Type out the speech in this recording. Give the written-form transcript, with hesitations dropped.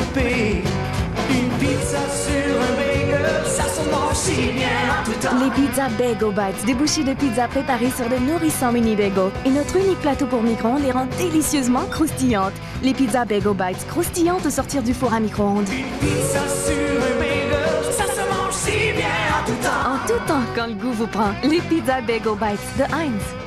souper. Une pizza sur un bagel, ça se mange si bien en tout temps. Les pizzas Bagel Bites, des bouchées de pizza préparées sur de nourrissants mini bagels. Et notre unique plateau pour micro-ondes les rend délicieusement croustillantes. Les pizzas Bagel Bites, croustillantes au sortir du four à micro-ondes. Une pizza sur un bagel, ça se mange si bien en tout temps. En tout temps, quand le goût vous prend. Les pizzas Bagel Bites de Heinz.